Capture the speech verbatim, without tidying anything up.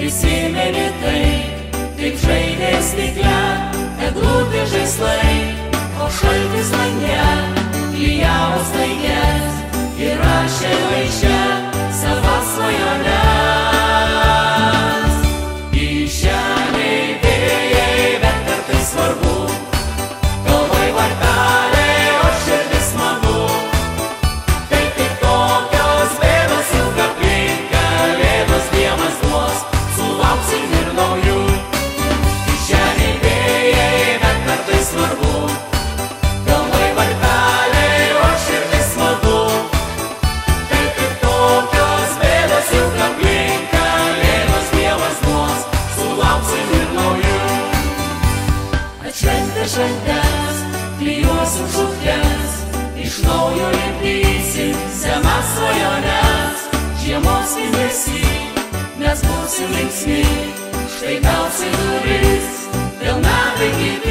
Prisimeni tai, kaip žaidė stikle, eglutė žaislai, o šaltis lange, klijavo staiges ir rašė laiške savas svajones. Kišeniai vėjai, bet kartais svarbu, galvoj varpeliai, o širdis smagu. Tai tik tokios bėdos ilga aplink, Kalėdos Dievas duos, sulauksim ir naujų. Kišeniai vėjai, bet kartais svarbu, galvoj varpeliai, o širdis smagu. Tai tik tokios bėdos ilga aplink, Kalėdos Dievas duos, sulauksim ir naujų. Atšventę šventes, klijuosim šukes, iš naujo lipdysim senas svajones. Žiemos įmesi, mes būsim linksmi, štai belsi duris, vėl metai gyvi.